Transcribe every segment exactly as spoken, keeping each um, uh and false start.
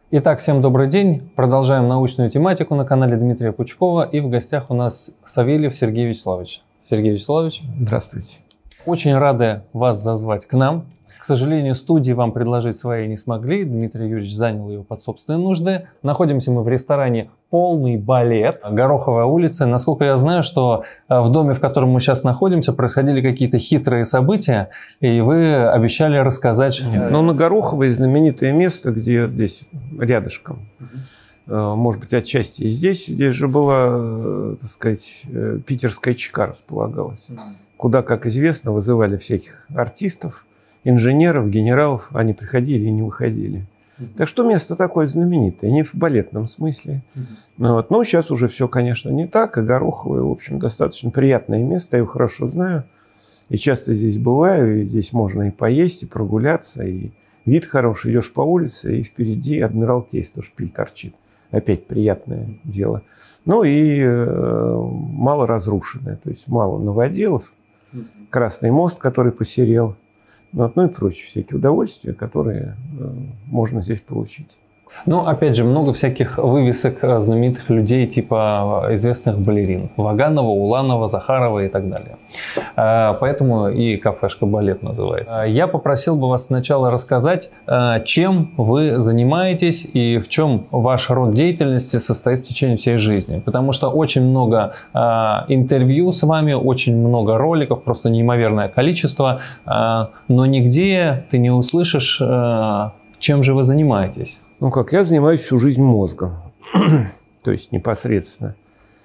Итак, всем добрый день. Продолжаем научную тематику на канале Дмитрия Пучкова. И в гостях у нас Савельев Сергей Вячеславович. Сергей Вячеславович. Здравствуйте. Очень рады вас зазвать к нам. К сожалению, студии вам предложить своей не смогли. Дмитрий Юрьевич занял ее под собственные нужды. Находимся мы в ресторане «Полный балет», Гороховая улица. Насколько я знаю, что в доме, в котором мы сейчас находимся, происходили какие-то хитрые события, и вы обещали рассказать... Нет, ну, на Гороховой знаменитое место, где здесь рядышком. Uh-huh. Может быть, отчасти и здесь. Здесь же была, так сказать, питерская ЧК располагалась. Uh-huh. Куда, как известно, вызывали всяких артистов, инженеров, генералов. Они приходили и не выходили. Uh-huh. Так что место такое знаменитое, не в балетном смысле. Uh-huh. Ну, вот. Но сейчас уже все, конечно, не так. И Гороховое, в общем, достаточно приятное место. Я его хорошо знаю. И часто здесь бываю. И здесь можно и поесть, и прогуляться. И вид хороший. Идешь по улице, и впереди Адмиралтейство, шпиль торчит. Опять приятное дело. Ну и э, мало разрушенное. То есть мало новоделов. Uh-huh. Красный мост, который посерел. Вот, ну и прочие всякие удовольствия, которые э, можно здесь получить. Ну, опять же, много всяких вывесок знаменитых людей, типа известных балерин. Ваганова, Уланова, Захарова и так далее. Поэтому и кафешка «Балет» называется. Я попросил бы вас сначала рассказать, чем вы занимаетесь и в чем ваш род деятельности состоит в течение всей жизни. Потому что очень много интервью с вами, очень много роликов, просто неимоверное количество, но нигде ты не услышишь, чем же вы занимаетесь. Ну как, я занимаюсь всю жизнь мозгом, то есть непосредственно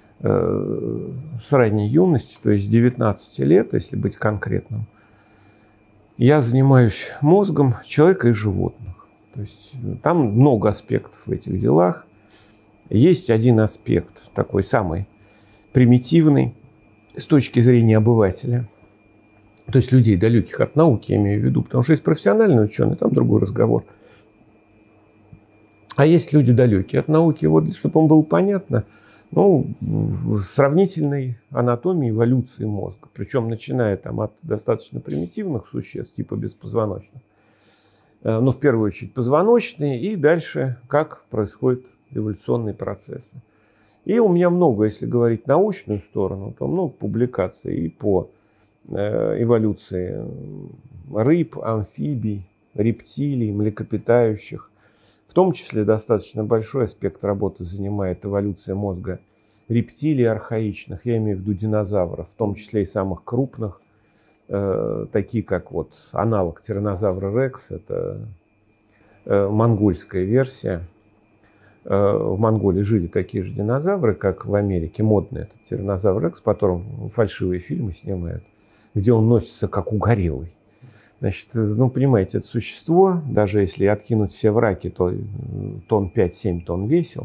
э, с ранней юности, то есть с девятнадцати лет, если быть конкретным, я занимаюсь мозгом человека и животных. То есть там много аспектов в этих делах. Есть один аспект, такой самый примитивный с точки зрения обывателя, то есть людей, далеких от науки, я имею в виду, потому что есть профессиональные ученые, там другой разговор. А есть люди далекие от науки. Вот, чтобы вам было понятно, ну, в сравнительной анатомии, эволюции мозга. Причем начиная там, от достаточно примитивных существ, типа беспозвоночных. Но в первую очередь позвоночные. И дальше, как происходят эволюционные процессы. И у меня много, если говорить научную сторону, то много публикаций и по эволюции рыб, амфибий, рептилий, млекопитающих. В том числе достаточно большой аспект работы занимает эволюция мозга рептилий архаичных, я имею в виду динозавров, в том числе и самых крупных, э, такие как вот аналог тираннозавра рекс, это э, монгольская версия. Э, в Монголии жили такие же динозавры, как в Америке, модный этот тираннозавр рекс, по которому фальшивые фильмы снимают, где он носится как угорелый. Значит, ну, понимаете, это существо, даже если откинуть все враки, то тонн пять-семь тонн весил.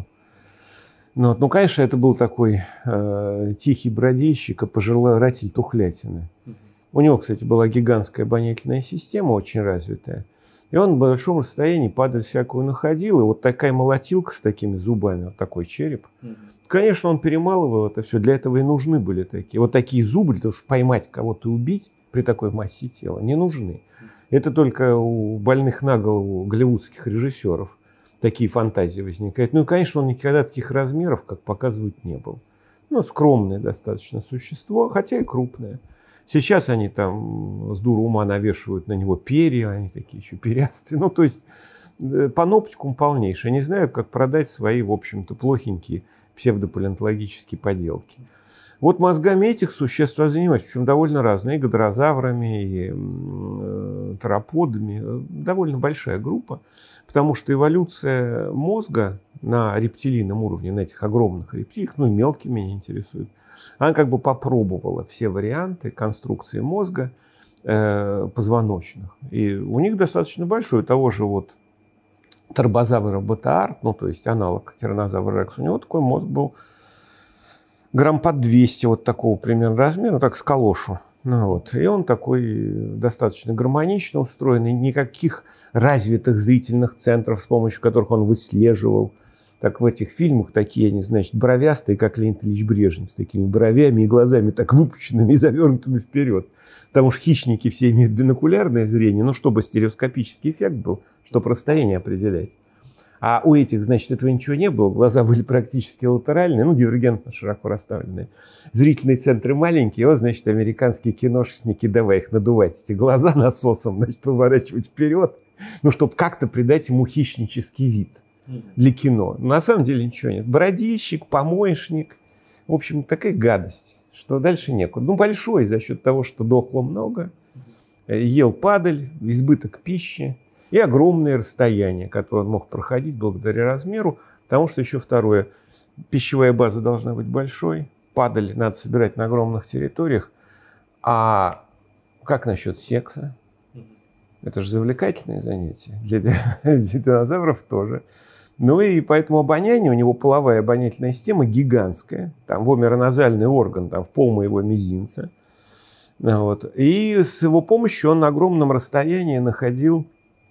Но, ну, конечно, это был такой э, тихий бродильщик и пожиратель тухлятины. Mm-hmm. У него, кстати, была гигантская обонятельная система, очень развитая. И он в большом расстоянии падаль всякую находил. И вот такая молотилка с такими зубами, вот такой череп. Mm-hmm. Конечно, он перемалывал это все. Для этого и нужны были такие. Вот такие зубы, для того, чтобы поймать кого-то и убить, при такой массе тела не нужны. Это только у больных на голову голливудских режиссеров такие фантазии возникают. Ну и, конечно, он никогда таких размеров, как показывают, не был. Ну, скромное достаточно существо, хотя и крупное. Сейчас они там с дуру ума навешивают на него перья, они такие еще перьястые. Ну, то есть паноптикум полнейший. Они знают, как продать свои, в общем-то, плохенькие псевдопалеонтологические поделки. Вот мозгами этих существ я занимаюсь, причем довольно разные, и гадрозаврами, и э, тероподами, довольно большая группа, потому что эволюция мозга на рептилийном уровне, на этих огромных рептилиях, ну и мелкие меня интересуют, она как бы попробовала все варианты конструкции мозга э, позвоночных. И у них достаточно большой, у того же вот торбозавра ботаарт, ну то есть аналог тираннозавра рекс, у него такой мозг был грамм под двести, вот такого примерно размера, так с калошу. Ну, вот. И он такой достаточно гармонично устроенный, никаких развитых зрительных центров, с помощью которых он выслеживал. Так в этих фильмах такие, они, значит, бровястые, как Леонид Ильич Брежнев, с такими бровями и глазами так выпученными и завернутыми вперед. Потому что хищники все имеют бинокулярное зрение, ну, чтобы стереоскопический эффект был, чтобы расстояние определять. А у этих, значит, этого ничего не было. Глаза были практически латеральные, ну, дивергентно широко расставленные. Зрительные центры маленькие. Вот, значит, американские киношники, давай их надувать, эти глаза насосом, значит, выворачивать вперед, ну, чтобы как-то придать ему хищнический вид для кино. Но на самом деле ничего нет. Бородильщик, помоечник. В общем, такая гадость, что дальше некуда. Ну, большой за счет того, что дохло много, ел падаль, избыток пищи. И огромные расстояния, которые он мог проходить благодаря размеру, потому что еще второе, пищевая база должна быть большой, падаль надо собирать на огромных территориях. А как насчет секса? Это же завлекательное занятие. Для динозавров тоже. Ну и поэтому обоняние, у него половая обонятельная система гигантская. Там вомероназальный орган, там в пол моего мизинца. Вот. И с его помощью он на огромном расстоянии находил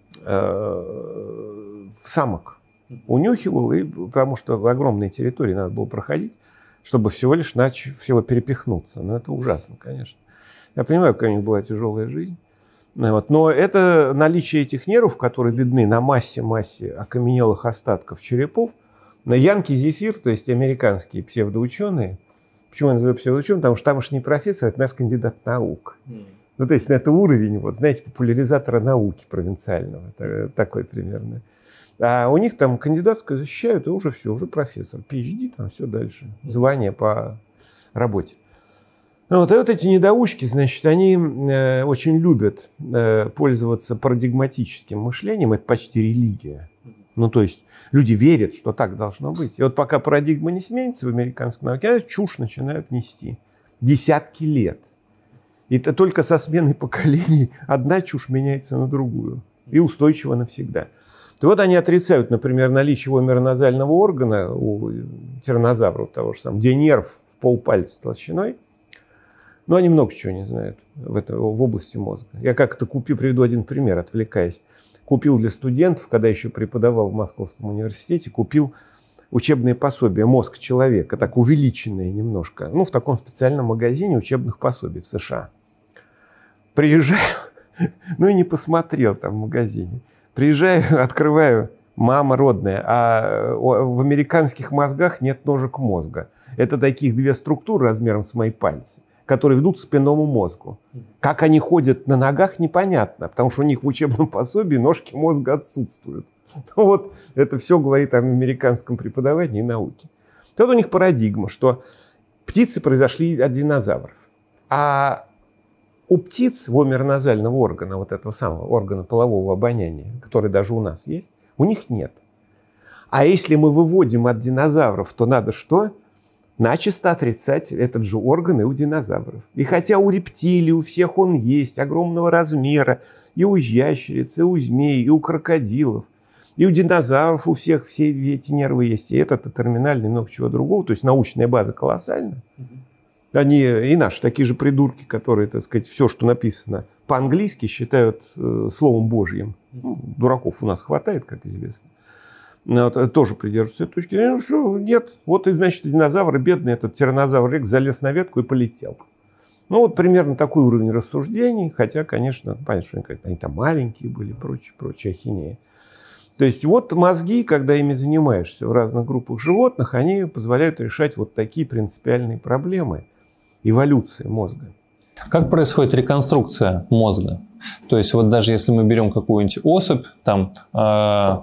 самок, унюхивал, и, потому что в огромной территории надо было проходить, чтобы всего лишь начать всего перепихнуться. Но это ужасно, конечно. Я понимаю, какая у них была тяжелая жизнь. Вот. Но это наличие этих нервов, которые видны на массе-массе окаменелых остатков черепов, на Янки Зефир, то есть американские псевдоученые. Почему я называю псевдоученым? Потому что тамошний профессор – это наш кандидат наук. Ну, то есть, это уровень, вот, знаете, популяризатора науки провинциального, такой примерно. А у них там кандидатское защищают, и уже все, уже профессор, пи эйч ди, там все дальше, звание по работе. Ну, вот, и вот эти недоучки, значит, они э, очень любят э, пользоваться парадигматическим мышлением, это почти религия. Ну, то есть, люди верят, что так должно быть. И вот пока парадигма не сменится в американской науке, чушь начинают нести десятки лет. И это только со сменой поколений одна чушь меняется на другую. И устойчиво навсегда. То вот они отрицают, например, наличие вомероназального органа у тираннозавра, того же самого, где нерв в полпальца толщиной. Но они много чего не знают в, это, в области мозга. Я как-то купил, приведу один пример, отвлекаясь. Купил для студентов, когда еще преподавал в Московском университете, купил учебное пособие «Мозг человека», так увеличенное немножко, ну, в таком специальном магазине учебных пособий в США. Приезжаю, ну и не посмотрел там в магазине. Приезжаю, открываю, мама родная, а в американских мозгах нет ножек мозга. Это таких две структуры размером с мои пальцы, которые ведут к спинному мозгу. Как они ходят на ногах, непонятно, потому что у них в учебном пособии ножки мозга отсутствуют. Ну, вот это все говорит о американском преподавании и науке. Тут у них парадигма, что птицы произошли от динозавров. А у птиц вомероназального органа, вот этого самого органа полового обоняния, который даже у нас есть, у них нет. А если мы выводим от динозавров, то надо что? Начисто отрицать этот же орган и у динозавров. И хотя у рептилий, у всех он есть, огромного размера, и у ящериц, и у змей, и у крокодилов, и у динозавров у всех все эти нервы есть. И этот, и терминальный, и много чего другого. То есть научная база колоссальна. Они и наши такие же придурки, которые, так сказать, все, что написано по-английски, считают э, словом Божьим. Ну, дураков у нас хватает, как известно. Вот, тоже придерживаются этой точки зрения. Ну, что, нет. Вот, и, значит, динозавры, бедный этот тираннозавр Рекс залез на ветку и полетел. Ну, вот примерно такой уровень рассуждений. Хотя, конечно, понятно, что они там маленькие были, прочее, прочее, ахинея. То есть вот мозги, когда ими занимаешься в разных группах животных, они позволяют решать вот такие принципиальные проблемы эволюции мозга. Как происходит реконструкция мозга? То есть вот даже если мы берем какую-нибудь особь, там э,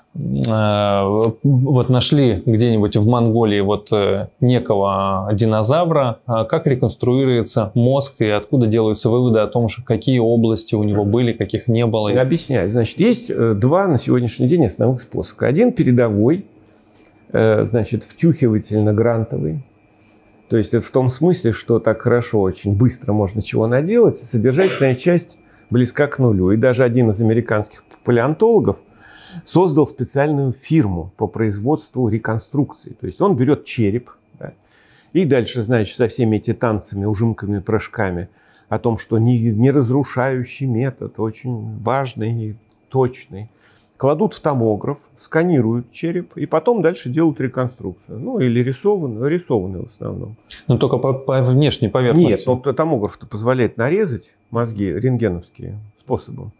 э, вот нашли где-нибудь в Монголии вот э, некого динозавра, э, как реконструируется мозг и откуда делаются выводы о том, что какие области у него были, каких не было? Я объясняю. Значит, есть два на сегодняшний день основных способа. Один передовой, э, значит, втюхивательно-грантовый. То есть это в том смысле, что так хорошо, очень быстро можно чего наделать. Содержательная часть близка к нулю. И даже один из американских палеонтологов создал специальную фирму по производству реконструкции. То есть он берет череп, да, и дальше, значит, со всеми этими танцами, ужимками, прыжками о том, что не, не разрушающий метод, очень важный и точный. Кладут в томограф, сканируют череп и потом дальше делают реконструкцию. Ну, или рисованную, рисованную в основном. Но только по, по внешней поверхности. Нет, но томограф-то позволяет нарезать мозги рентгеновские способом.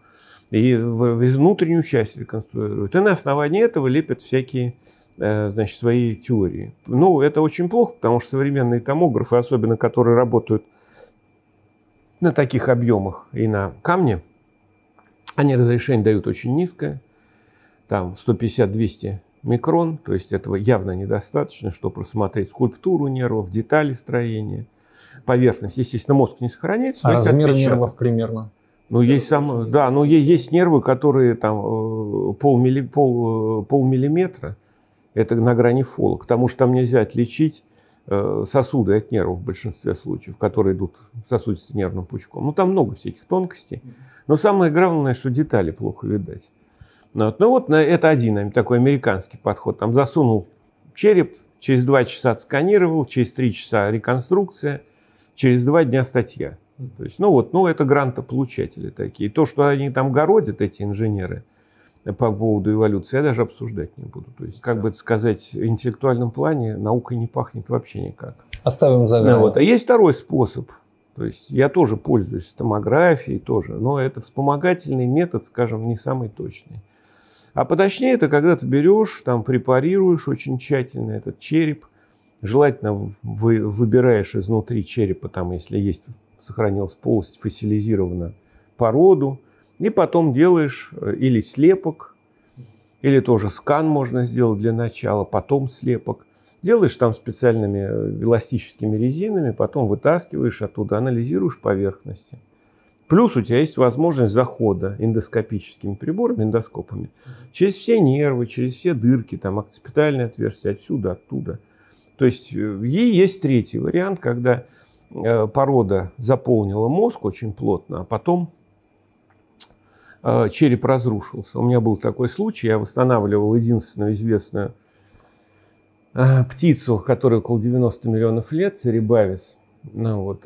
и из внутреннюю часть реконструируют. И на основании этого лепят всякие, значит, свои теории. Ну, это очень плохо, потому что современные томографы, особенно которые работают на таких объемах и на камне, они разрешение дают очень низкое, там сто пятьдесят — двести микрон, то есть этого явно недостаточно, чтобы рассмотреть скульптуру нервов, детали строения, поверхность. Естественно, мозг не сохраняется. А размер нервов примерно? Ну, есть, сам, да, но есть, есть нервы, которые там полмилли, пол, полмиллиметра, это на грани фола, потому что там нельзя отличить сосуды от нервов в большинстве случаев, которые идут сосудистым нервным пучком. Ну, там много всяких тонкостей. Но самое главное, что детали плохо видать. Ну вот, ну, вот это один такой американский подход. Там засунул череп, через два часа отсканировал, через три часа реконструкция, через два дня статья. То есть, ну вот, ну это грантополучатели такие. То, что они там городят, эти инженеры, по поводу эволюции, я даже обсуждать не буду. То есть, как бы это сказать, в интеллектуальном плане наукой не пахнет вообще никак. Оставим за гранью. Ну, вот. А есть второй способ. То есть, я тоже пользуюсь томографией, тоже, но это вспомогательный метод, скажем, не самый точный. А поточнее это когда ты берешь, там препарируешь очень тщательно этот череп, желательно вы, выбираешь изнутри черепа, там, если есть, сохранилась полость, фасилизирована породу, и потом делаешь или слепок, или тоже скан можно сделать для начала, потом слепок. Делаешь там специальными эластическими резинами, потом вытаскиваешь оттуда, анализируешь поверхности. Плюс у тебя есть возможность захода эндоскопическими приборами, эндоскопами, через все нервы, через все дырки, там окципитальные отверстия, отсюда, оттуда. То есть и есть третий вариант, когда порода заполнила мозг очень плотно, а потом череп разрушился. У меня был такой случай, я восстанавливал единственную известную птицу, которой около девяноста миллионов лет, церебавис, ну, вот,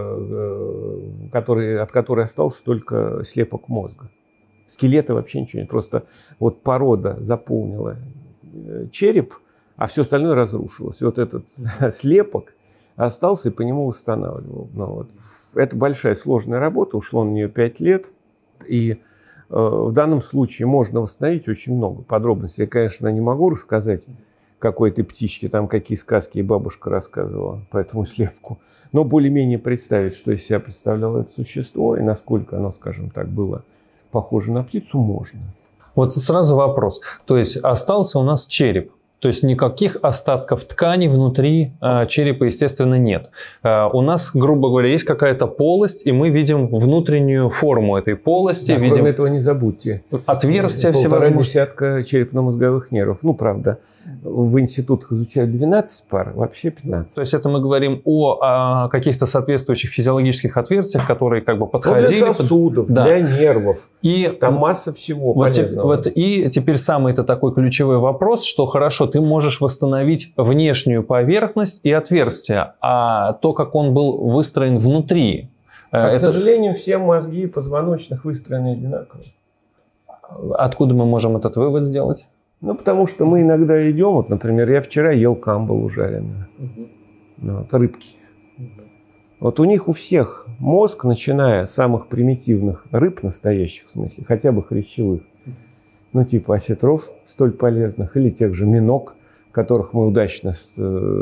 который, от которой остался только слепок мозга. Скелета вообще ничего нет. Просто вот порода заполнила череп, а все остальное разрушилось. И вот этот слепок остался и по нему восстанавливал. Ну, вот. Это большая сложная работа, ушло на нее пять лет. И э, в данном случае можно восстановить очень много подробностей. Я, конечно, не могу рассказать какой-то птичке, там какие сказки и бабушка рассказывала по этому слепку. Но более-менее представить, что из себя представляло это существо и насколько оно, скажем так, было похоже на птицу, можно. Вот сразу вопрос. То есть остался у нас череп. То есть никаких остатков ткани внутри э, черепа, естественно, нет. Э, у нас, грубо говоря, есть какая-то полость, и мы видим внутреннюю форму этой полости. Да, видим... Кроме этого, не забудьте. Отверстия Полтора всевозможные. десятка черепно-мозговых нервов. Ну, правда, в институтах изучают двенадцать пар, вообще пятнадцать. То есть это мы говорим о, о каких-то соответствующих физиологических отверстиях, которые как бы подходили. Ну, для сосудов, под... да. для нервов. И там масса всего вот полезного. Вот, и теперь самый это такой ключевой вопрос, что хорошо, ты можешь восстановить внешнюю поверхность и отверстие, а то, как он был выстроен внутри. А, это... К сожалению, все мозги позвоночных выстроены одинаково. Откуда мы можем этот вывод сделать? Ну, потому что мы иногда идем, вот, например, я вчера ел камбалу жареную, угу. ну, вот, рыбки. Угу. Вот у них у всех мозг, начиная с самых примитивных рыб, настоящих в смысле, хотя бы хрящевых, угу. ну, типа осетров столь полезных, или тех же миног, которых мы удачно с,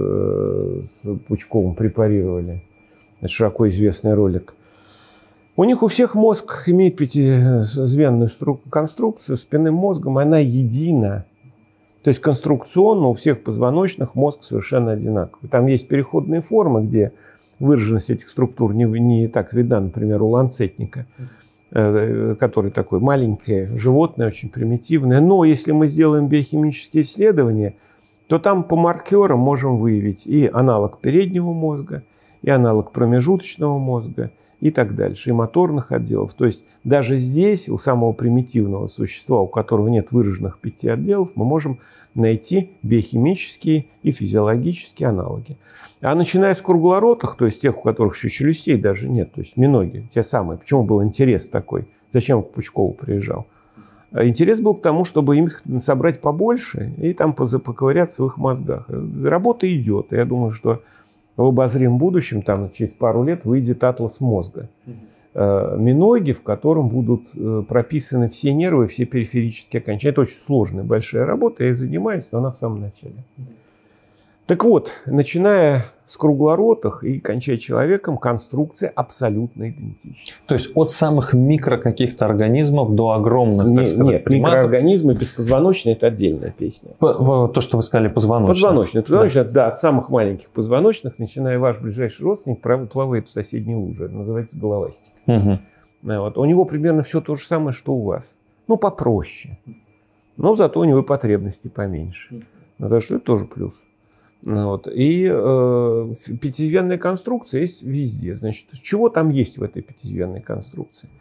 с Пучковым препарировали. Это широко известный ролик. У них у всех мозг имеет пятизвенную конструкцию, спинным мозгом, она едина. То есть конструкционно у всех позвоночных мозг совершенно одинаковый. Там есть переходные формы, где выраженность этих структур не, не так видна, например, у ланцетника, который такой маленькое животное, очень примитивное. Но если мы сделаем биохимические исследования, то там по маркерам можем выявить и аналог переднего мозга, и аналог промежуточного мозга, и так дальше, и моторных отделов. То есть даже здесь, у самого примитивного существа, у которого нет выраженных пяти отделов, мы можем найти биохимические и физиологические аналоги. А начиная с круглоротых, то есть тех, у которых еще челюстей даже нет, то есть миноги, те самые. Почему был интерес такой? Зачем к Пучкову приезжал? Интерес был к тому, чтобы им их собрать побольше и там поковыряться в их мозгах. Работа идет. Я думаю, что в обозримом будущем, там, через пару лет, выйдет атлас мозга. э, миноги, в котором будут э, прописаны все нервы, все периферические окончания. Это очень сложная, большая работа, я ей занимаюсь, но она в самом начале. Так вот, начиная с круглоротых и кончая человеком, конструкция абсолютно идентична. То есть от самых микро каких-то организмов до огромных, так Не, сказать, нет, приматов. Микроорганизмы беспозвоночные – это отдельная песня. То, что вы сказали, позвоночных. Позвоночные. Позвоночные, да. да, от самых маленьких позвоночных, начиная ваш ближайший родственник, плавает в соседней луже. Это называется головастик. Угу. Вот. У него примерно все то же самое, что у вас. Ну, попроще. Но зато у него потребности поменьше. Ну, так что это тоже плюс. Вот. И э, пятизвенная конструкция есть везде. Значит, чего там есть в этой пятизвенной конструкции?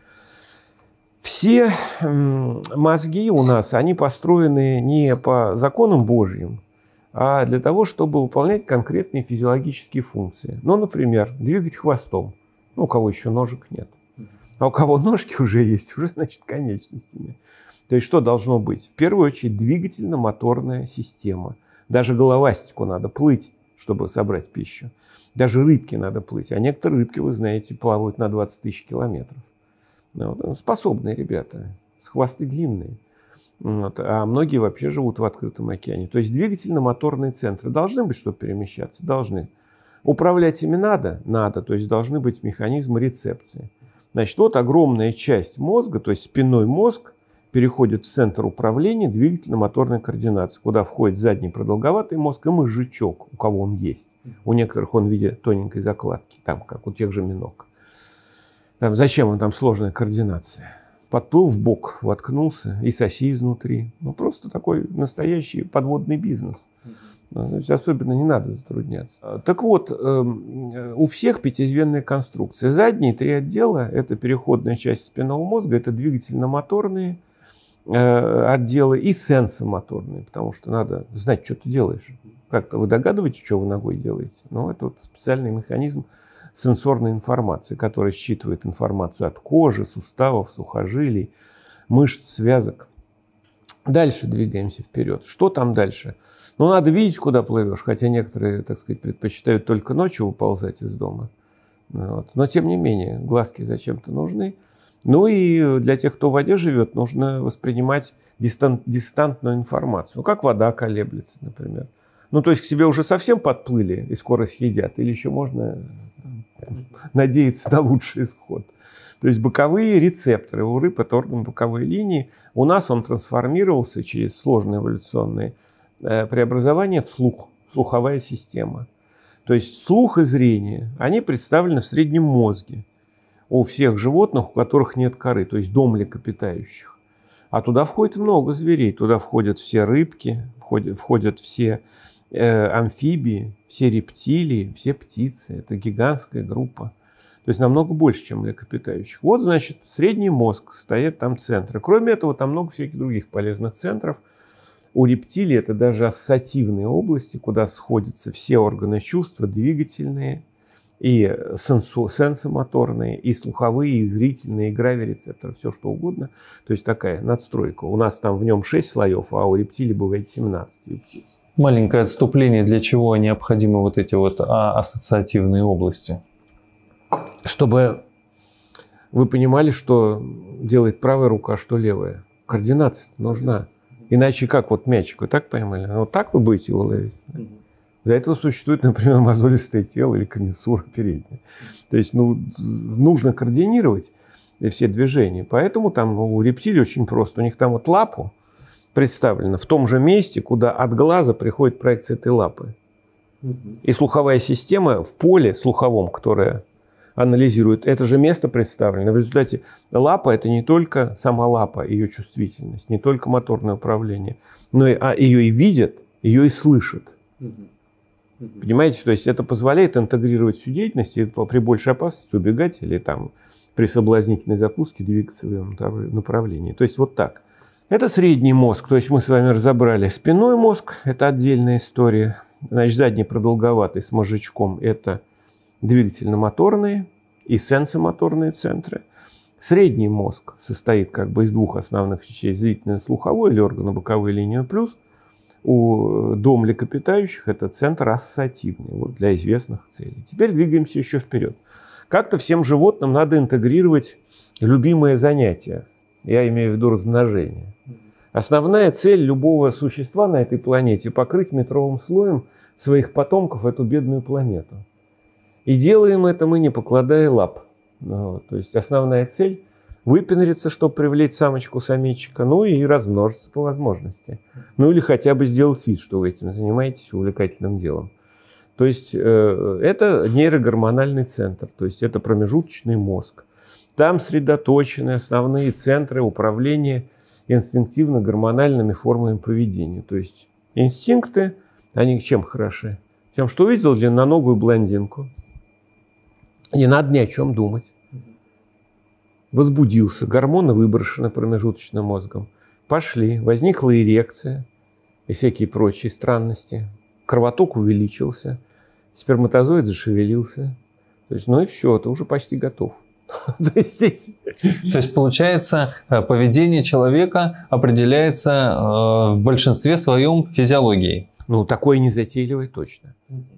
Все э, мозги у нас, они построены не по законам Божьим, а для того, чтобы выполнять конкретные физиологические функции. Ну, например, двигать хвостом. Ну, у кого еще ножек нет. А у кого ножки уже есть, уже, значит, конечностями. То есть, что должно быть? В первую очередь, двигательно-моторная система. Даже головастику надо плыть, чтобы собрать пищу. Даже рыбке надо плыть. А некоторые рыбки, вы знаете, плавают на двадцать тысяч километров. Вот. Способные ребята, с хвосты длинные. Вот. А многие вообще живут в открытом океане. То есть двигательно-моторные центры должны быть, чтобы перемещаться? Должны. Управлять ими надо? Надо. То есть должны быть механизмы рецепции. Значит, вот огромная часть мозга, то есть спинной мозг, переходит в центр управления двигательно-моторной координации, куда входит задний продолговатый мозг и мозжечок, у кого он есть. У некоторых он в виде тоненькой закладки, там, как у тех же миног. Там, зачем он там сложная координация? Подплыл в бок, воткнулся и соси изнутри. Ну, просто такой настоящий подводный бизнес. То есть особенно не надо затрудняться. Так вот, у всех пятизвенная конструкция. Задние три отдела – это переходная часть спинного мозга, это двигательно-моторные отделы и сенсомоторные, потому что надо знать, что ты делаешь. Как-то вы догадываетесь, что вы ногой делаете? Ну, это вот специальный механизм сенсорной информации, который считывает информацию от кожи, суставов, сухожилий, мышц, связок. Дальше двигаемся вперед. Что там дальше? Ну, надо видеть, куда плывешь, хотя некоторые, так сказать, предпочитают только ночью выползать из дома. Вот. Но, тем не менее, глазки зачем-то нужны. Ну и для тех, кто в воде живет, нужно воспринимать дистан- дистантную информацию. Ну, как вода колеблется, например. Ну, то есть к себе уже совсем подплыли и скоро съедят, или еще можно надеяться на лучший исход. То есть боковые рецепторы у рыб, это орган боковой линии. У нас он трансформировался через сложные эволюционные э, преобразования в слух, слуховая система. То есть слух и зрение, они представлены в среднем мозге у всех животных, у которых нет коры, то есть дом млекопитающих. А туда входит много зверей. Туда входят все рыбки, входят, входят все э, амфибии, все рептилии, все птицы. Это гигантская группа. То есть намного больше, чем млекопитающих. Вот, значит, средний мозг, стоят там центры. Кроме этого, там много всяких других полезных центров. У рептилий это даже ассоциативные области, куда сходятся все органы чувства, двигательные, и сенсу, сенсомоторные, и слуховые, и зрительные, и гравирецепторы, все что угодно. То есть такая надстройка. У нас там в нем шесть слоев, а у рептилий бывает семнадцать. У птиц. Маленькое отступление, для чего необходимы вот эти вот ассоциативные области? Чтобы вы понимали, что делает правая рука, что левая. Координация нужна. Иначе как вот мячик, вы так поймали? Вот так вы будете его ловить? Для этого существует, например, мозолистое тело или комиссура передняя. То есть ну, нужно координировать все движения. Поэтому там у рептилий очень просто. У них там вот лапу представлена в том же месте, куда от глаза приходит проекция этой лапы. И слуховая система в поле слуховом, которое анализирует, это же место представлено. В результате лапа – это не только сама лапа, ее чувствительность, не только моторное управление, но и, а ее и видят, ее и слышат. Понимаете, то есть это позволяет интегрировать всю деятельность и при большей опасности убегать или там при соблазнительной закуске двигаться в этом направлении. То есть вот так. Это средний мозг, то есть мы с вами разобрали спинной мозг, это отдельная история. Значит, задний продолговатый с мозжечком – это двигательно-моторные и сенсомоторные центры. Средний мозг состоит как бы из двух основных частей – зрительно-слуховой или органо-боковой линии плюс. У до млекопитающих это центр ассоциативный вот, для известных целей. Теперь двигаемся еще вперед. Как-то всем животным надо интегрировать любимое занятие. Я имею в виду размножение. Основная цель любого существа на этой планете – покрыть метровым слоем своих потомков эту бедную планету. И делаем это мы, не покладая лап. Вот. То есть основная цель – выпендриться, чтобы привлечь самочку-самичка, ну и размножиться по возможности. Ну или хотя бы сделать вид, что вы этим занимаетесь увлекательным делом. То есть э, это нейрогормональный центр, то есть это промежуточный мозг. Там сосредоточены основные центры управления инстинктивно-гормональными формами поведения. То есть инстинкты, они чем хороши? Тем, что увидел длинноногую блондинку, не надо ни о чем думать. Возбудился, гормоны выброшены промежуточным мозгом. Пошли, возникла эрекция и всякие прочие странности. Кровоток увеличился, сперматозоид зашевелился. То есть, ну и все, ты уже почти готов. То есть, здесь... То есть, получается, поведение человека определяется в большинстве своем физиологией. Ну, такое незатейливое точно.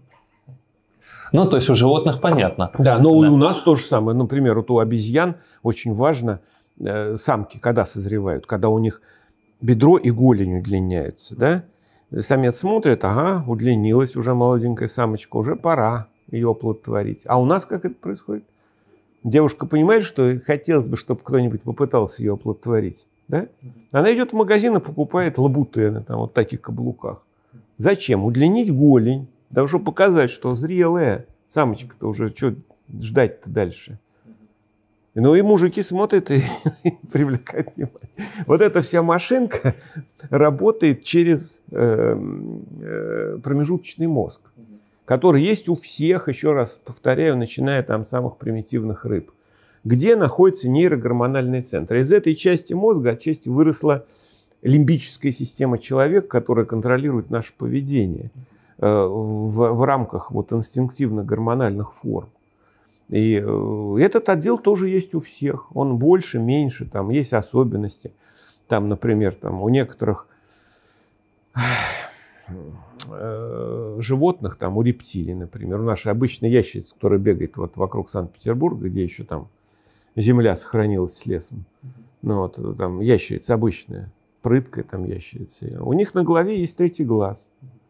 Ну, то есть у животных понятно. Да, но да. У нас то же самое. Например, вот у обезьян очень важно, э, самки, когда созревают, когда у них бедро и голень удлиняются. Да? Самец смотрит, ага, удлинилась уже молоденькая самочка, уже пора ее оплодотворить. А у нас как это происходит? Девушка понимает, что хотелось бы, чтобы кто-нибудь попытался ее оплодотворить. Да? Она идет в магазин и покупает лабутены, там, вот в таких каблуках. Зачем? Удлинить голень. Должно показать, что зрелая самочка-то уже, что ждать-то дальше. Ну и мужики смотрят и, и привлекают внимание. Вот эта вся машинка работает через э, э, промежуточный мозг, который есть у всех, еще раз повторяю, начиная там с самых примитивных рыб, где находится нейрогормональный центр. Из этой части мозга отчасти выросла лимбическая система человека, которая контролирует наше поведение в, в рамках вот инстинктивно-гормональных форм. И этот отдел тоже есть у всех. Он больше, меньше, там есть особенности. Там, например, там, у некоторых животных, там, у рептилий, например, у нашей обычной ящерицы, которая бегает вот вокруг Санкт-Петербурга, где еще там земля сохранилась с лесом. Ну, вот, там ящерица обычная, прыткая там ящерица. У них на голове есть третий глаз,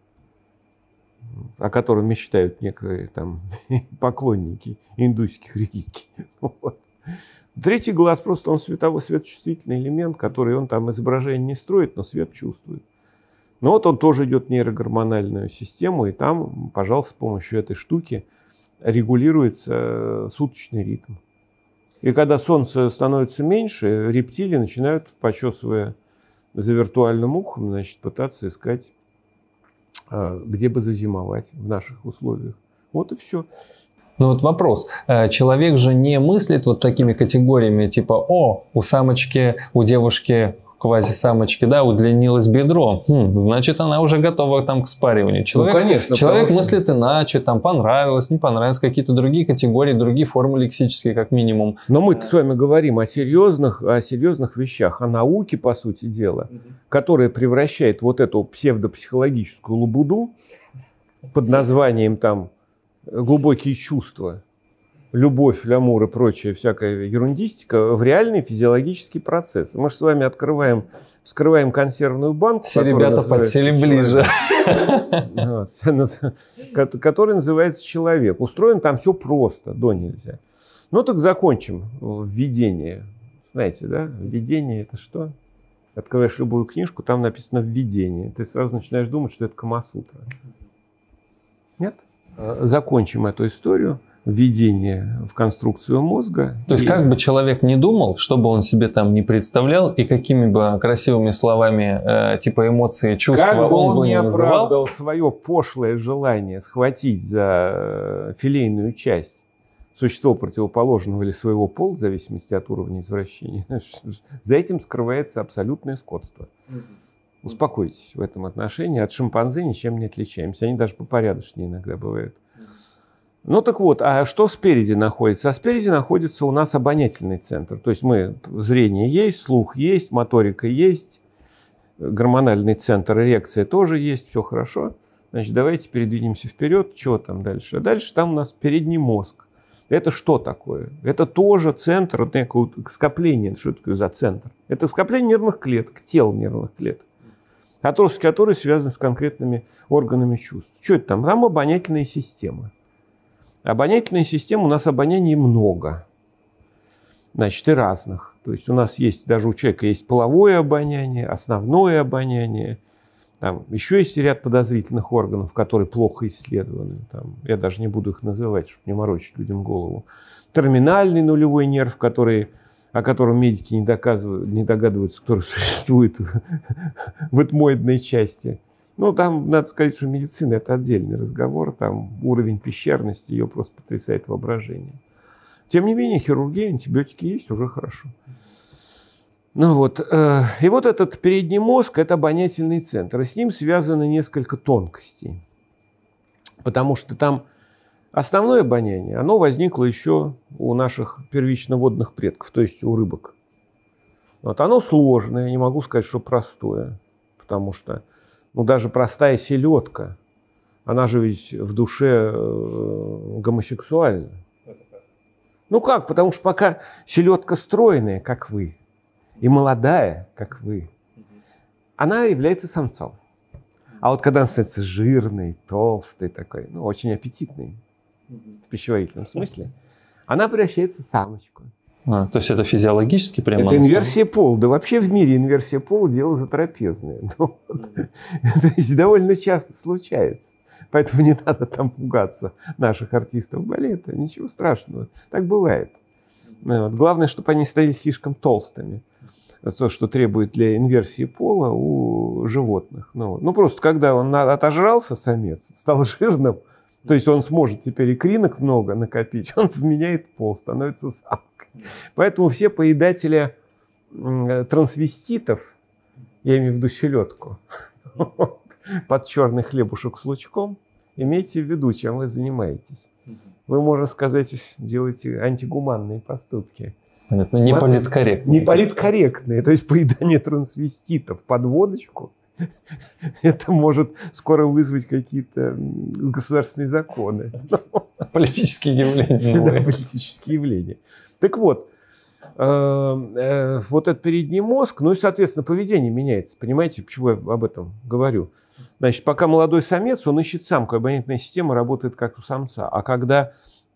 о котором мечтают некоторые там поклонники индуйских религий. Вот. Третий глаз просто он световой, светочувствительный элемент, который он там изображение не строит, но свет чувствует. Но вот он тоже идет в нейрогормональную систему, и там, пожалуйста, с помощью этой штуки регулируется суточный ритм. И когда солнце становится меньше, рептилии начинают, почесывая за виртуальным ухом, значит, пытаться искать, где бы зазимовать в наших условиях. Вот и все. Ну вот вопрос. Человек же не мыслит вот такими категориями, типа, о, у самочки, у девушки, квази-самочки, да, удлинилось бедро. Хм, значит, она уже готова там к спариванию. Человек, ну, конечно, человек что... мыслит иначе, там понравилось, не понравилось, какие-то другие категории, другие формы лексические, как минимум. Но мы с вами говорим о серьезных, о серьезных вещах, о науке, по сути дела, угу. которая превращает вот эту псевдопсихологическую лабуду под названием там глубокие чувства, любовь, лямур и прочая всякая ерундистика в реальный физиологический процесс. Мы же с вами открываем, вскрываем консервную банку. Все ребята подсели ближе. Который называется человек. Устроен там все просто, до нельзя. Ну так закончим введение. Знаете, да, введение это что? Открываешь любую книжку, там написано введение. Ты сразу начинаешь думать, что это Камасутра. Нет? Закончим эту историю. Введение в конструкцию мозга. То есть, и... как бы человек не думал, что бы он себе там не представлял, и какими бы красивыми словами, э, типа эмоции, чувства как бы он, он бы не не называл. оправдал свое пошлое желание схватить за филейную часть существо противоположного или своего пола, в зависимости от уровня извращения, за этим скрывается абсолютное скотство. Успокойтесь в этом отношении. От шимпанзе ничем не отличаемся. Они даже попорядочнее иногда бывают. Ну так вот, а что спереди находится? А спереди находится у нас обонятельный центр. То есть мы, зрение есть, слух есть, моторика есть, гормональный центр, эрекция тоже есть, все хорошо. Значит, давайте передвинемся вперед. Чего там дальше? А дальше там у нас передний мозг. Это что такое? Это тоже центр, вот некое скопление. Что такое за центр? Это скопление нервных клеток, тел нервных клеток, которые, которые связаны с конкретными органами чувств. Что это там? Там обонятельные системы. Обонятельные системы, у нас обоняний много. Значит, и разных. То есть у нас есть, даже у человека есть половое обоняние, основное обоняние. Там еще есть ряд подозрительных органов, которые плохо исследованы. Там, я даже не буду их называть, чтобы не морочить людям голову. Терминальный нулевой нерв, который, о котором медики не, доказывают, не догадываются, который существует в этмоидной части. Ну, там, надо сказать, что медицина – это отдельный разговор. Там уровень пещерности, ее просто потрясает воображение. Тем не менее, хирургия, антибиотики есть, уже хорошо. Ну вот, э, и вот этот передний мозг – это обонятельный центр. И с ним связаны несколько тонкостей. Потому что там основное обоняние, оно возникло еще у наших первично-водных предков, то есть у рыбок. Вот, оно сложное, я не могу сказать, что простое. Потому что ну, даже простая селедка, она же ведь в душе э, гомосексуальна. Ну как? Потому что пока селедка стройная, как вы, и молодая, как вы, она является самцом. А вот когда она становится жирной, толстой такой, ну, очень аппетитной в пищеварительном смысле, она превращается в самочку. А, то есть это физиологически прямо? Это инверсия пола. Да вообще в мире инверсия пола – дело затрапезное. Ну, вот. То есть довольно часто случается. Поэтому не надо там пугаться наших артистов балета. Ничего страшного. Так бывает. Ну, вот. Главное, чтобы они стали слишком толстыми. То, что требует для инверсии пола у животных. Ну, ну просто когда он отожрался, самец, стал жирным, то есть он сможет теперь икринок много накопить, он меняет пол, становится самкой. Поэтому все поедатели трансвеститов, я имею в виду селедку, под черный хлебушек с лучком, имейте в виду, чем вы занимаетесь. Вы, можно сказать, делаете антигуманные поступки. Понятно. Не политкорректные. Не политкорректные. То есть поедание трансвеститов под водочку, это может скоро вызвать какие-то государственные законы. Политические явления. Да, политические явления. Так вот, вот этот передний мозг, ну и, соответственно, поведение меняется. Понимаете, почему я об этом говорю? Значит, пока молодой самец, он ищет самку, обонятельная система работает как у самца. А когда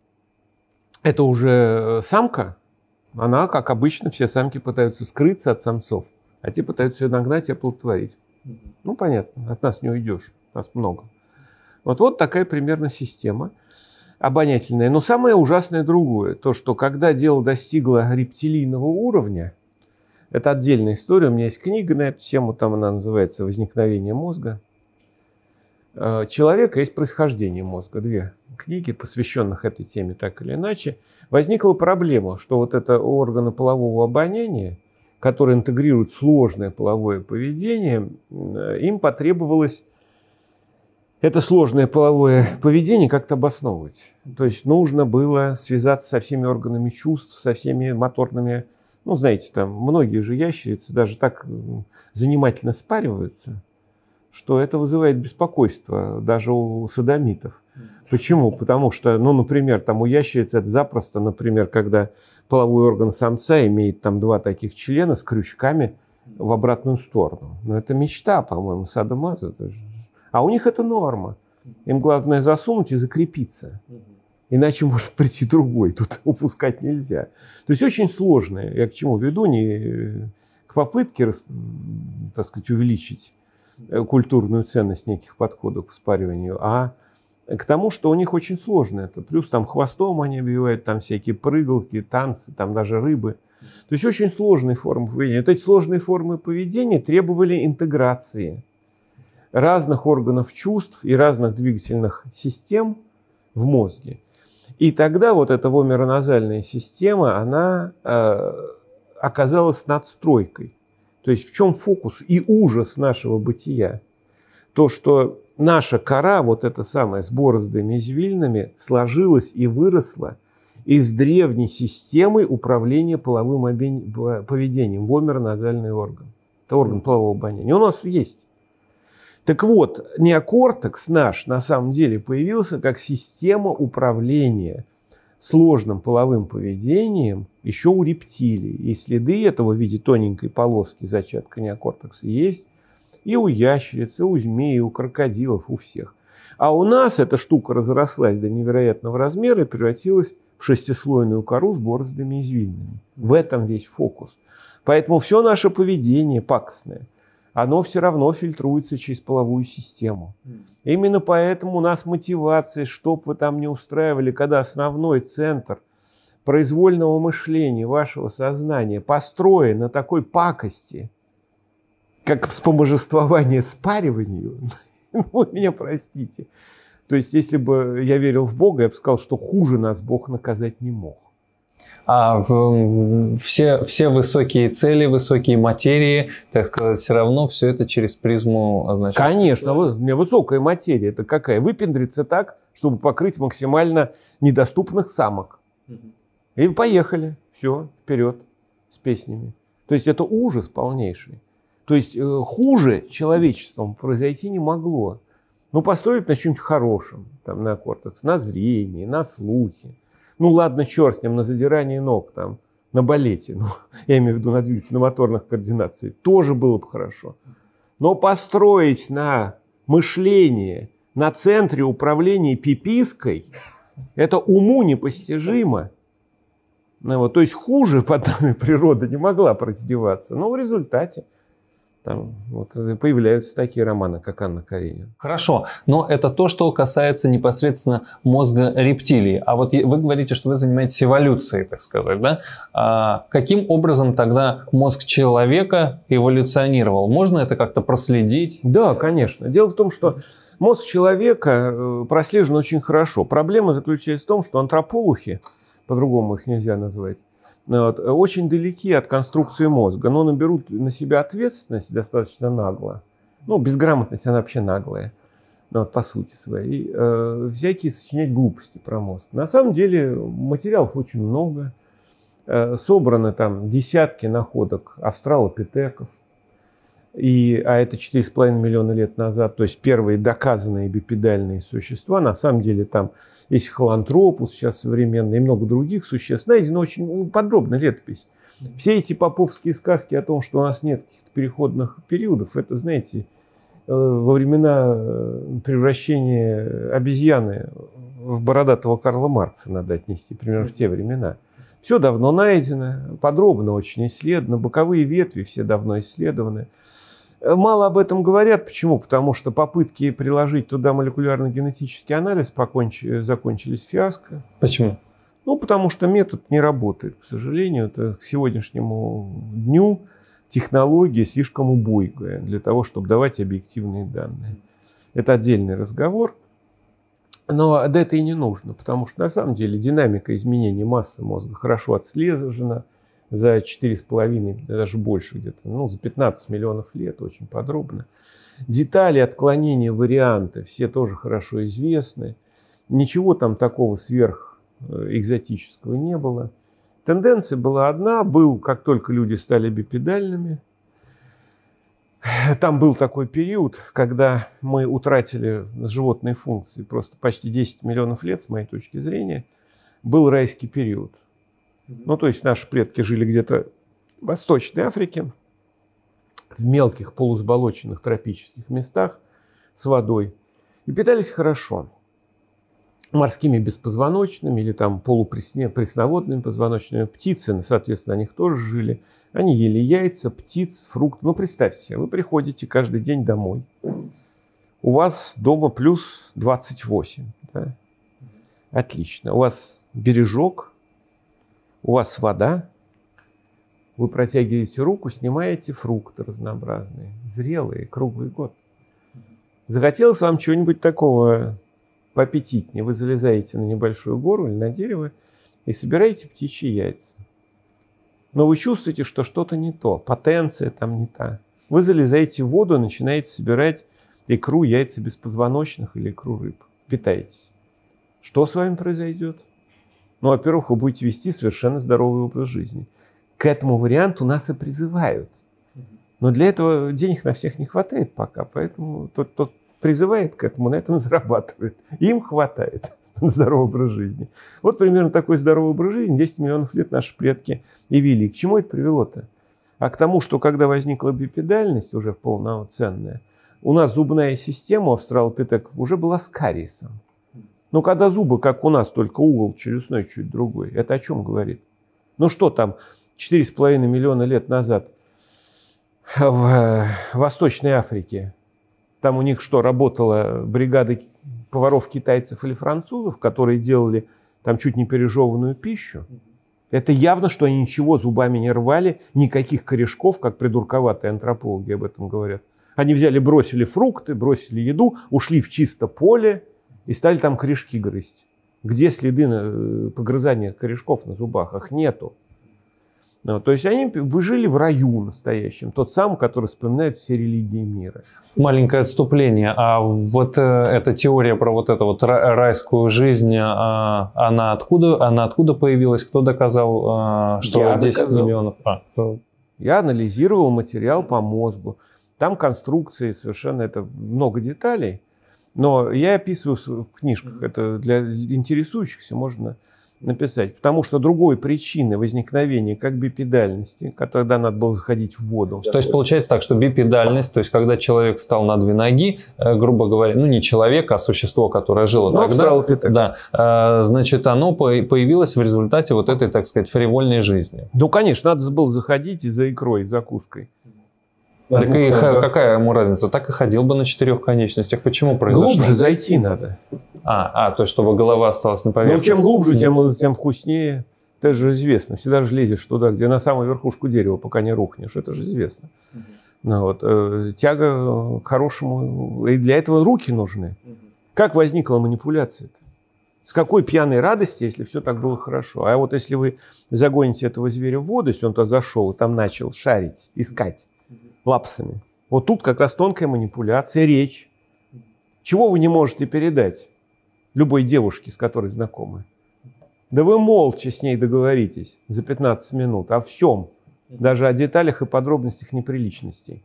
это уже самка, она, как обычно, все самки пытаются скрыться от самцов, а те пытаются ее нагнать и оплодотворить. Ну, понятно, от нас не уйдешь, нас много. Вот, вот такая примерно система обонятельная. Но самое ужасное другое, то, что когда дело достигло рептилийного уровня, это отдельная история, у меня есть книга на эту тему, там она называется «Возникновение мозга». Человека есть происхождение мозга, две книги, посвященных этой теме так или иначе. Возникла проблема, что вот это органы полового обоняния, которые интегрируют сложное половое поведение, им потребовалось это сложное половое поведение как-то обосновывать. То есть нужно было связаться со всеми органами чувств, со всеми моторными, ну, знаете, там многие же ящерицы даже так занимательно спариваются, что это вызывает беспокойство даже у содомитов. Почему? Потому что, ну, например, там у ящериц это запросто, например, когда половой орган самца имеет там два таких члена с крючками в обратную сторону. Но это мечта, по-моему, садомаза. А у них это норма. Им главное засунуть и закрепиться. Иначе может прийти другой, тут упускать нельзя. То есть очень сложное. Я к чему веду? Не к попытке, так сказать, увеличить культурную ценность неких подходов к спариванию, а к тому, что у них очень сложно это. Плюс там хвостом они обвивают, там всякие прыгалки, танцы, там даже рыбы. То есть очень сложные формы поведения. Вот эти сложные формы поведения требовали интеграции разных органов чувств и разных двигательных систем в мозге. И тогда вот эта вомероназальная система, она э, оказалась надстройкой. То есть в чем фокус и ужас нашего бытия? То, что наша кора, вот эта самая с бороздами извилинами, сложилась и выросла из древней системы управления половым поведением. Вомероназальный орган. Это орган полового обоняния. У нас есть. Так вот, неокортекс наш на самом деле появился как система управления сложным половым поведением еще у рептилий. И следы этого в виде тоненькой полоски зачатка неокортекса есть и у ящериц, и у змей, и у крокодилов, у всех. А у нас эта штука разрослась до невероятного размера и превратилась в шестислойную кору с бороздами и извилинами. В этом весь фокус. Поэтому все наше поведение пакостное, оно все равно фильтруется через половую систему. Именно поэтому у нас мотивация, чтоб вы там не устраивали, когда основной центр произвольного мышления вашего сознания построен на такой пакости, как вспоможествование спариванию, вы меня простите. То есть, если бы я верил в Бога, я бы сказал, что хуже нас Бог наказать не мог. А в, все, все высокие цели, высокие материи, так сказать, все равно все это через призму означает. Конечно, высокая материя это какая? Выпендриться так, чтобы покрыть максимально недоступных самок. Угу. И поехали. Все, вперед с песнями. То есть это ужас полнейший. То есть хуже человечеством произойти не могло. Ну, построить на чем-нибудь хорошем, там, на кортекс, на зрении, на слухе. Ну, ладно, черт с ним, на задирании ног, там, на балете. Ну, я имею в виду на двигательно-моторных координаций. Тоже было бы хорошо. Но построить на мышление, на центре управления пипиской, это уму непостижимо. Ну, вот, то есть хуже под нами природа не могла произдеваться. Но в результате там вот появляются такие романы, как Анна Каренина. Хорошо, но это то, что касается непосредственно мозга рептилий. А вот вы говорите, что вы занимаетесь эволюцией, так сказать, да? А каким образом тогда мозг человека эволюционировал? Можно это как-то проследить? Да, конечно. Дело в том, что мозг человека прослежен очень хорошо. Проблема заключается в том, что антропологи, по-другому их нельзя назвать, вот, очень далеки от конструкции мозга, но наберут на себя ответственность достаточно нагло. Ну, безграмотность, она вообще наглая, ну, вот, по сути своей. И, э, всякие сочинять глупости про мозг. На самом деле материалов очень много. Э, собраны там десятки находок австралопитеков. И, а это четыре с половиной миллиона лет назад, то есть первые доказанные бипедальные существа. На самом деле там есть холантропус, сейчас современный, и много других существ. Найдена очень подробная летопись. Все эти поповские сказки о том, что у нас нет каких-то переходных периодов, это, знаете, во времена превращения обезьяны в бородатого Карла Маркса надо отнести, примерно в те времена. Все давно найдено, подробно очень исследовано, боковые ветви все давно исследованы. Мало об этом говорят. Почему? Потому что попытки приложить туда молекулярно-генетический анализ покончили, закончились фиаско. Почему? Ну, потому что метод не работает, к сожалению. Это к сегодняшнему дню технология слишком убойная для того, чтобы давать объективные данные. Это отдельный разговор. Но да это и не нужно, потому что на самом деле динамика изменения массы мозга хорошо отслежена за четыре с половиной, даже больше где-то, ну, за пятнадцать миллионов лет, очень подробно. Детали отклонения варианта все тоже хорошо известны. Ничего там такого сверхэкзотического не было. Тенденция была одна, был, как только люди стали бипедальными, там был такой период, когда мы утратили животные функции, просто почти десять миллионов лет, с моей точки зрения, был райский период. Ну, то есть наши предки жили где-то в Восточной Африке, в мелких полузаболоченных тропических местах с водой, и питались хорошо. Морскими беспозвоночными или там полупресноводными позвоночными. Птицы, соответственно, на них тоже жили. Они ели яйца, птиц, фрукты. Ну, представьте себе, вы приходите каждый день домой. У вас дома плюс двадцать восемь. Да? Отлично. У вас бережок, у вас вода. Вы протягиваете руку, снимаете фрукты разнообразные, зрелые, круглый год. Захотелось вам чего-нибудь такого поаппетитнее. Вы залезаете на небольшую гору или на дерево и собираете птичьи яйца. Но вы чувствуете, что что-то не то, потенция там не та. Вы залезаете в воду и начинаете собирать икру, яйца беспозвоночных или икру рыб. Питаетесь. Что с вами произойдет? Ну, во-первых, вы будете вести совершенно здоровый образ жизни. К этому варианту нас и призывают. Но для этого денег на всех не хватает пока, поэтому тот, кто призывает к этому, на этом зарабатывает. Им хватает. здоровый образ жизни. Вот примерно такой здоровый образ жизни десять миллионов лет наши предки и вели. К чему это привело-то? А к тому, что когда возникла бипедальность, уже полноценная, у нас зубная система у австралопитеков уже была с кариесом. Но когда зубы, как у нас, только угол челюстной чуть другой, это о чем говорит? Ну что там, четыре с половиной миллиона лет назад в Восточной Африке, там у них что, работала бригада поваров китайцев или французов, которые делали там чуть не пережеванную пищу? Это явно, что они ничего зубами не рвали, никаких корешков, как придурковатые антропологи об этом говорят. Они взяли, бросили фрукты, бросили еду, ушли в чисто поле и стали там корешки грызть. Где следы на, погрызания корешков на зубах? Их нету. Ну, то есть они жили в раю настоящем, тот самый, который вспоминают все религии мира. Маленькое отступление. А вот э, эта теория про вот эту вот райскую жизнь, э, она откуда, она откуда появилась? Кто доказал, э, что Я десять доказал. миллионов? А, то... Я анализировал материал по мозгу. Там конструкции совершенно, это много деталей. Но я описываю в книжках, это для интересующихся можно написать. Потому что другой причины возникновения как бипедальности, когда надо было заходить в воду. То есть получается так, что бипедальность, то есть когда человек встал на две ноги, грубо говоря, ну не человек, а существо, которое жило Но тогда, да, значит, оно появилось в результате вот этой, так сказать, фривольной жизни. Ну, конечно, надо было заходить и за икрой, и за закуской. Так и х- какая ему разница? Так и ходил бы на четырех конечностях. Почему произошло? Глубже зайти надо. А, а, то есть, чтобы голова осталась на поверхности. Ну, чем глубже, тем, тем вкуснее. Это же известно. Всегда же лезешь туда, где на самую верхушку дерева, пока не рухнешь. Это же известно. Uh-huh. Ну, вот, э, тяга к хорошему. И для этого руки нужны. Uh-huh. Как возникла манипуляция-то? С какой пьяной радости, если все так было хорошо? А вот если вы загоните этого зверя в воду, если он туда зашел и там начал шарить, искать лапсами. Вот тут как раз тонкая манипуляция, речь. Чего вы не можете передать любой девушке, с которой знакомы? Да вы молча с ней договоритесь за пятнадцать минут о всем, даже о деталях и подробностях неприличностей.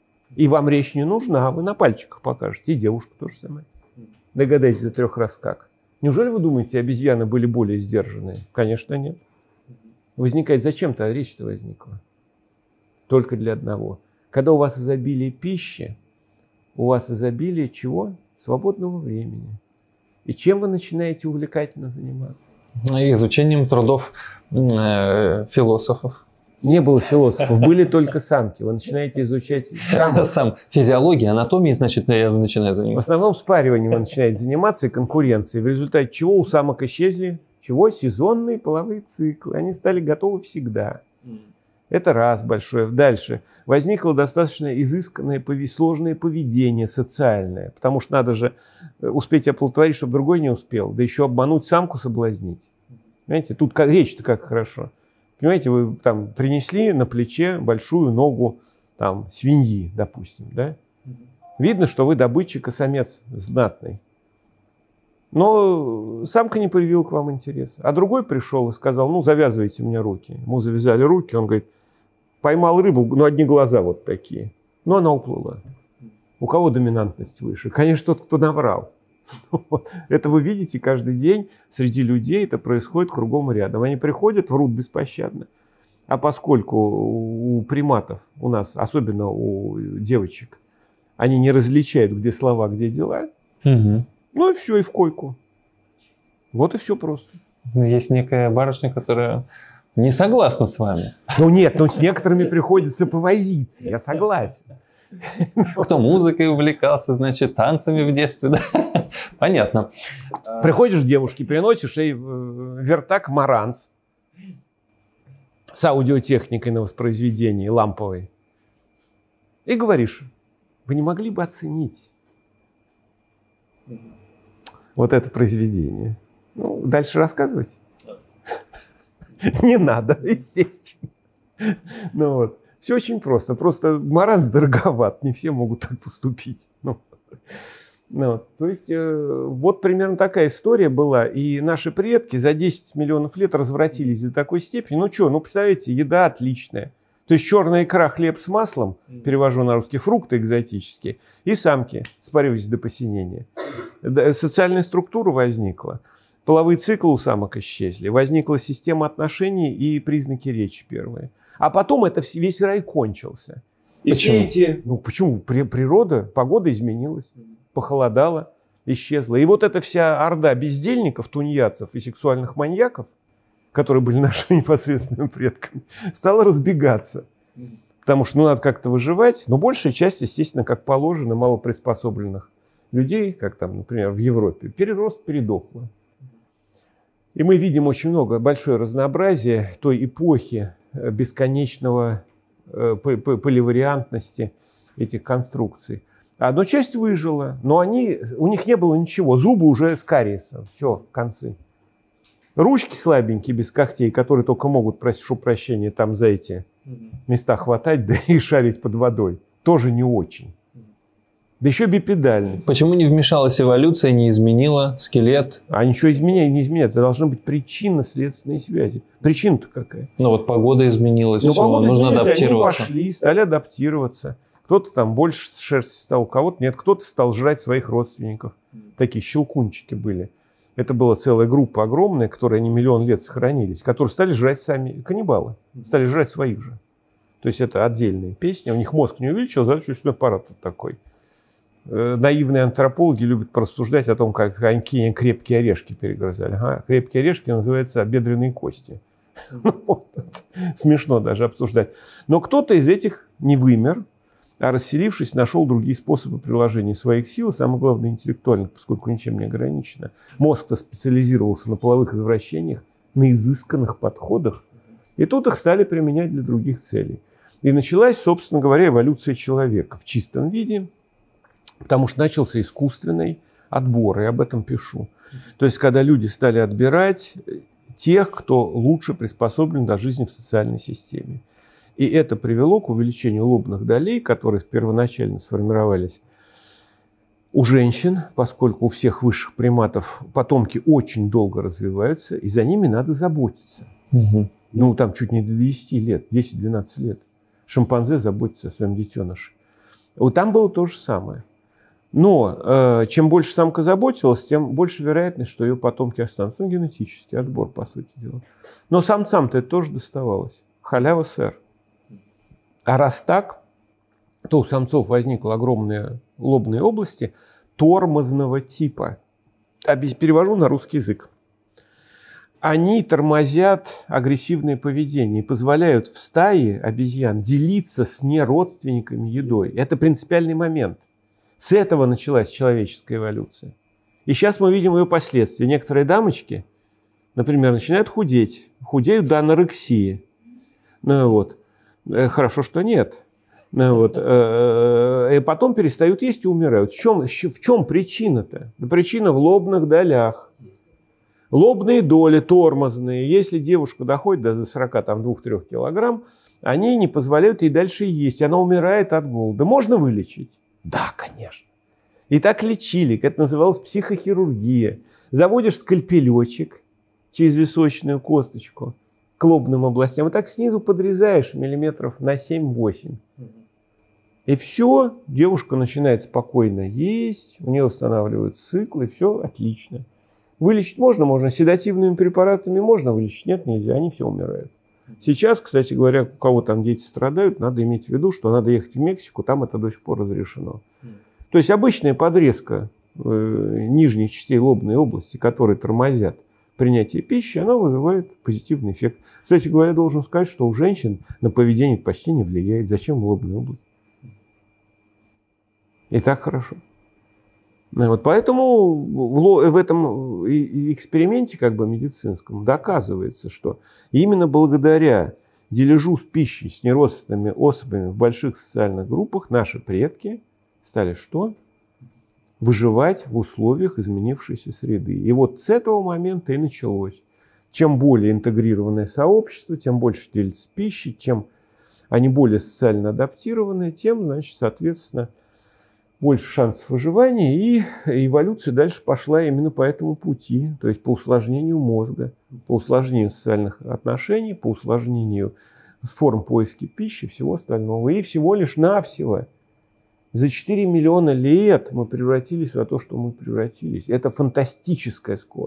И вам речь не нужна, а вы на пальчиках покажете. И девушка тоже самое. Догадайтесь за трех раз как. Неужели вы думаете, обезьяны были более сдержанные? Конечно, нет. Возникает, зачем-то речь-то возникла? Только для одного. Когда у вас изобилие пищи, у вас изобилие чего? Свободного времени. И чем вы начинаете увлекательно заниматься? Изучением трудов э, философов. Не было философов, были только самки. Вы начинаете изучать самок. Сам физиологией, анатомией, значит, я начинаю В заниматься. основном спариванием вы начинаете заниматься и конкуренцией. В результате чего у самок исчезли? Чего? Сезонные половые циклы. Они стали готовы всегда. Это раз большое. Дальше. Возникло достаточно изысканное, сложное поведение социальное. Потому что надо же успеть оплодотворить, чтобы другой не успел. Да еще обмануть самку, соблазнить. Понимаете, тут как, речь-то как хорошо. Понимаете, вы там принесли на плече большую ногу там, свиньи, допустим. Да? Видно, что вы добытчик и самец знатный. Но самка не проявила к вам интереса. А другой пришел и сказал, ну, завязывайте мне руки. Ему завязали руки, он говорит, поймал рыбу, но одни глаза вот такие. Но она уплыла. У кого доминантность выше? Конечно, тот, кто наврал. Это вы видите каждый день среди людей, это происходит кругом и рядом. Они приходят, врут беспощадно. А поскольку у приматов, у нас, особенно у девочек, они не различают, где слова, где дела, Угу. ну и все, и в койку. Вот и все просто. Есть некая барышня, которая не согласна с вами. Ну нет, ну с некоторыми приходится повозиться, я согласен. Кто музыкой увлекался, значит, танцами в детстве. Да? Понятно. Приходишь к девушке, приносишь ей вертак Маранс с аудиотехникой на воспроизведении ламповой. И говоришь, вы не могли бы оценить вот это произведение? Ну, дальше рассказывать? Не надо, естественно. Ну вот. Все очень просто. Просто Маранс дороговат. Не все могут так поступить. Ну, ну, то есть, э, вот примерно такая история была. И наши предки за десять миллионов лет развратились до такой степени. Ну что, ну представляете, еда отличная. То есть черная икра, хлеб с маслом, перевожу на русский, фрукты экзотические, и самки спаривались до посинения. Социальная структура возникла. Половые циклы у самок исчезли, возникла система отношений и признаки речи первые. А потом это весь рай кончился. И почему? все эти, ну почему? Природа, погода изменилась, похолодала, исчезла. И вот эта вся орда бездельников, тунеядцев и сексуальных маньяков, которые были нашими непосредственными предками, стала разбегаться. Потому что ну, надо как-то выживать. Но большая часть, естественно, как положено, малоприспособленных людей, как там, например, в Европе, перерост передохла. И мы видим очень много, большое разнообразие той эпохи бесконечного поливариантности этих конструкций. Одна часть выжила, но они, у них не было ничего. Зубы уже с кариесом. Все, концы. Ручки слабенькие, без когтей, которые только могут, прошу прощения, там за эти места хватать, да и шарить под водой. Тоже не очень. Да еще бипедальность. Почему не вмешалась эволюция, не изменила скелет? А ничего изменяет, не изменяет. Это должна быть причинно-следственные связи. Причина-то какая? Ну вот погода изменилась, ну, все, погода нужно изменилась, адаптироваться. Они пошли, стали адаптироваться. Кто-то там больше шерсти стал, у кого-то нет. Кто-то стал жрать своих родственников. Такие щелкунчики были. Это была целая группа огромная, которые они миллион лет сохранились, которые стали жрать сами, каннибалы, стали жрать своих же. То есть это отдельная песня. У них мозг не увеличился, зато чувственный аппарат такой. Наивные антропологи любят порассуждать о том, как они крепкие орешки перегрызали. Ага, крепкие орешки называются бедренные кости. Смешно даже обсуждать. Но кто-то из этих не вымер, а расселившись, нашел другие способы приложения своих сил, самое главное интеллектуальных, поскольку ничем не ограничено. Мозг-то специализировался на половых извращениях, на изысканных подходах. И тут их стали применять для других целей. И началась, собственно говоря, эволюция человека в чистом виде, потому что начался искусственный отбор, и об этом пишу. То есть, когда люди стали отбирать тех, кто лучше приспособлен для жизни в социальной системе. И это привело к увеличению лобных долей, которые первоначально сформировались у женщин, поскольку у всех высших приматов потомки очень долго развиваются, и за ними надо заботиться. Угу. Ну, там чуть не до десяти лет, десять-двенадцать лет. Шимпанзе заботится о своем детеныше. Вот там было то же самое. Но э, чем больше самка заботилась, тем больше вероятность, что ее потомки останутся. Ну, генетический отбор, по сути дела. Но самцам-то это тоже доставалось. Халява, сэр. А раз так, то у самцов возникла огромные лобные области тормозного типа. Перевожу на русский язык. Они тормозят агрессивное поведение и позволяют в стае обезьян делиться с неродственниками едой. Это принципиальный момент. С этого началась человеческая эволюция. И сейчас мы видим ее последствия. Некоторые дамочки, например, начинают худеть. Худеют до анорексии. Ну, вот. Хорошо, что нет. Ну, вот. И потом перестают есть и умирают. В чем, в чем причина-то? Причина в лобных долях. Лобные доли тормозные. Если девушка доходит до сорока двух-трёх килограмм, они не позволяют ей дальше есть. Она умирает от голода. Можно вылечить? Да, конечно. И так лечили. Это называлось психохирургия. Заводишь скальпелечек через височную косточку к лобным областям. И так снизу подрезаешь миллиметров на семь-восемь. И все, девушка начинает спокойно есть, у нее устанавливают циклы, все отлично. Вылечить можно, можно. Седативными препаратами можно вылечить, нет, нельзя, они все умирают. Сейчас, кстати говоря, у кого там дети страдают, надо иметь в виду, что надо ехать в Мексику, там это до сих пор разрешено. То есть обычная подрезка э, нижних частей лобной области, которые тормозят принятие пищи, она вызывает позитивный эффект. Кстати говоря, должен сказать, что у женщин на поведение почти не влияет. Зачем в лобную область? И так хорошо. Вот поэтому в этом эксперименте как бы медицинском доказывается, что именно благодаря дележу с пищей с неродственными особями в больших социальных группах наши предки стали что? Выживать в условиях изменившейся среды. И вот с этого момента и началось. Чем более интегрированное сообщество, тем больше делится пищей, чем они более социально адаптированы, тем, значит, соответственно, больше шансов выживания, и эволюция дальше пошла именно по этому пути, то есть по усложнению мозга, по усложнению социальных отношений, по усложнению форм поиска пищи и всего остального. И всего лишь навсего за четыре миллиона лет мы превратились в то, что мы превратились. Это фантастическая скорость.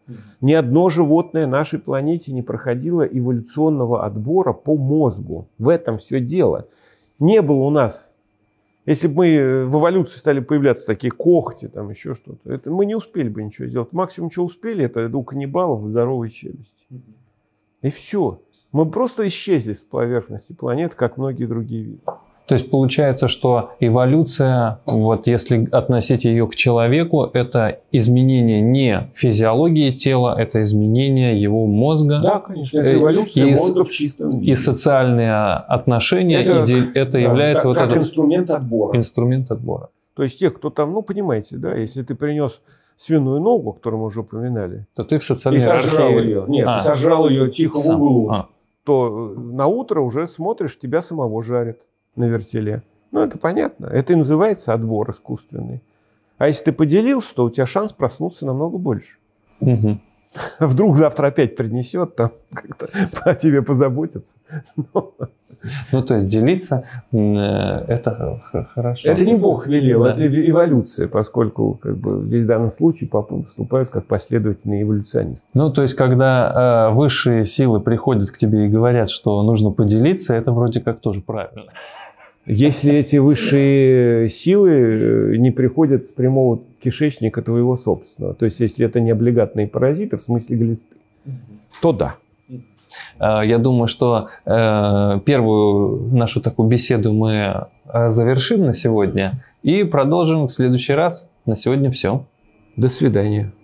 Ни одно животное на нашей планете не проходило эволюционного отбора по мозгу. В этом все дело. Не было у нас, если бы мы в эволюции стали появляться такие когти, там еще что-то, это мы не успели бы ничего сделать. Максимум, что успели, это у каннибалов здоровые челюсти. И все. Мы просто исчезли с поверхности планеты, как многие другие виды. То есть получается, что эволюция, вот если относить ее к человеку, это изменение не физиологии тела, это изменение его мозга. Да, конечно, это эволюция и, мозга в чистом виде. И социальные отношения, это, и, это да, является как, вот как этот инструмент отбора. Инструмент отбора. То есть тех, кто там, ну понимаете, да, если ты принес свиную ногу, которую мы уже упоминали, то ты в социальной и сожрал иерархии... ее, нет, а, сожрал ее тихо сам. в углу, а. то на утро уже смотришь, тебя самого жарят на вертеле. Ну, это понятно. Это и называется отбор искусственный. А если ты поделился, то у тебя шанс проснуться намного больше. Угу. Вдруг завтра опять принесет, там как-то о тебе позаботиться. Ну, то есть делиться – это хорошо. Это не Бог велел, да. Это эволюция, поскольку как бы, здесь в данном случае папы выступают как последовательные эволюционисты. Ну, то есть, когда э, высшие силы приходят к тебе и говорят, что нужно поделиться, это вроде как тоже правильно. Если эти высшие силы не приходят с прямого кишечника твоего собственного, то есть, если это не облигатные паразиты, в смысле глисты, то да. Я думаю, что первую нашу такую беседу мы завершим на сегодня и продолжим в следующий раз. На сегодня все. До свидания.